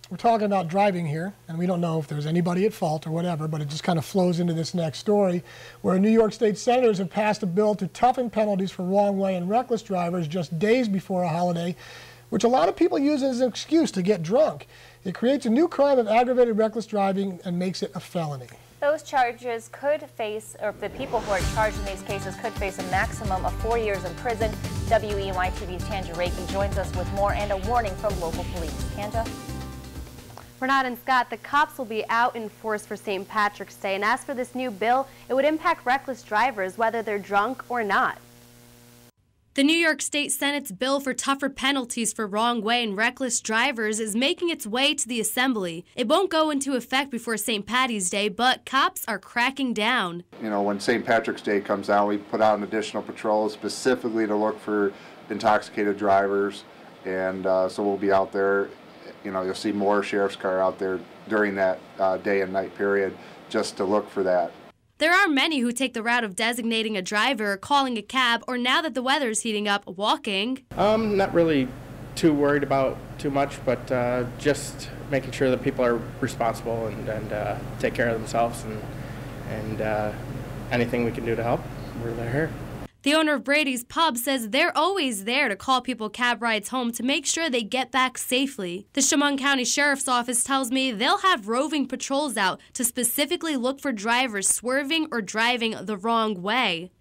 we're talking about driving here, and we don't know if there's anybody at fault or whatever, but it just kind of flows into this next story, where New York State senators have passed a bill to toughen penalties for wrong way and reckless drivers just days before a holiday, which a lot of people use as an excuse to get drunk. It creates a new crime of aggravated reckless driving and makes it a felony. Those charges could face, or the people who are charged in these cases could face a maximum of 4 years in prison. WENY TV's Tanja Reiki joins us with more and a warning from local police. Tanja? Renata and Scott, the cops will be out in force for St. Patrick's Day, and as for this new bill, it would impact reckless drivers whether they're drunk or not. The New York State Senate's bill for tougher penalties for wrong way and reckless drivers is making its way to the Assembly. It won't go into effect before St. Patty's Day, but cops are cracking down. You know, when St. Patrick's Day comes out, we put out an additional patrol specifically to look for intoxicated drivers, and so we'll be out there. You know, you'll see more sheriff's car out there during that day and night period just to look for that. There are many who take the route of designating a driver, calling a cab, or now that the weather's heating up, walking. Not really too worried about too much, but just making sure that people are responsible and take care of themselves, and anything we can do to help, we're there. The owner of Brady's Pub says they're always there to call people cab rides home to make sure they get back safely. The Chemung County Sheriff's Office tells me they'll have roving patrols out to specifically look for drivers swerving or driving the wrong way.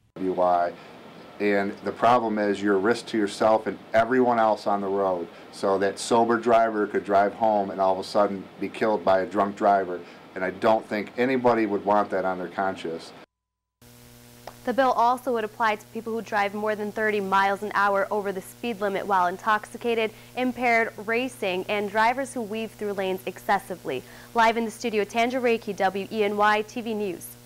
And the problem is you're a risk to yourself and everyone else on the road. So that sober driver could drive home and all of a sudden be killed by a drunk driver. And I don't think anybody would want that on their conscience. The bill also would apply to people who drive more than 30 miles an hour over the speed limit while intoxicated, impaired, racing, and drivers who weave through lanes excessively. Live in the studio, Tanja Reiki, WENY TV News.